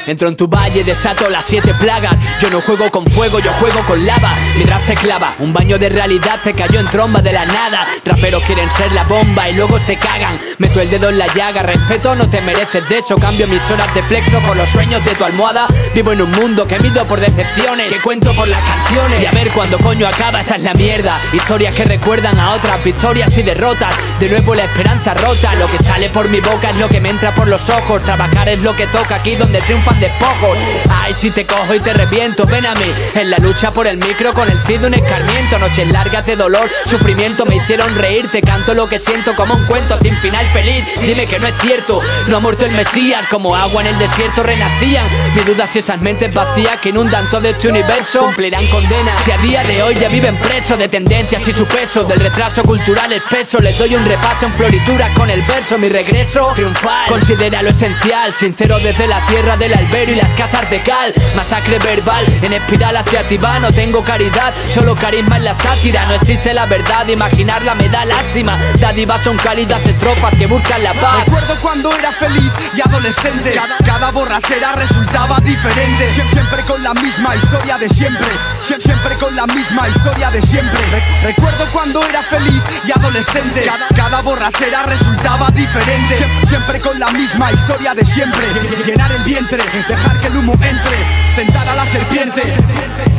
Entro en tu valle, desato las 7 plagas. Yo no juego con fuego, yo juego con lava. Mi rap se clava, un baño de realidad te cayó en tromba de la nada. Raperos quieren ser la bomba y luego se cagan. Meto el dedo en la llaga, respeto no te mereces. De hecho cambio mis horas de flexo por los sueños de tu almohada. Vivo en un mundo que mido por decepciones, que cuento por las canciones. Y a ver cuando coño acaba, esa es la mierda. Historias que recuerdan a otras victorias y derrotas. De nuevo la esperanza rota. Lo que sale por mi boca es lo que me entra por los ojos. Trabajar es lo que toca aquí donde triunfan despojos. Ay, si te cojo y te reviento, ven a mí. En la lucha por el micro con el cid un escarmiento. Noches largas de dolor, sufrimiento me hicieron reír. Te canto lo que siento como un cuento sin final feliz. Dime que no es cierto, no ha muerto el Mesías. Como agua en el desierto renacían. Mi duda si esas mentes vacías que inundan todo este universo cumplirán condena. Si a día de hoy ya viven presos de tendencias y su peso, del retraso cultural espeso. Les doy un repaso en florituras con el verso. Mi regreso triunfal, considera lo esencial. Sincero desde la tierra del albero y las casas de cal. Masacre verbal, en espiral hacia Tibá. No tengo caridad, solo carisma en la sátira. No existe la verdad, imaginarla me da lástima. Dádivas son cálidas estrofas que buscan la paz. Recuerdo cuando era feliz y adolescente. Cada borrachera resultaba diferente. Siempre con la misma historia de siempre. Siempre con la misma historia de siempre. Recuerdo cuando era feliz y adolescente. Cada borrachera resultaba diferente. Siempre con la misma historia de siempre. Llenar el vientre, dejar que el humo entre, tentar a la serpiente.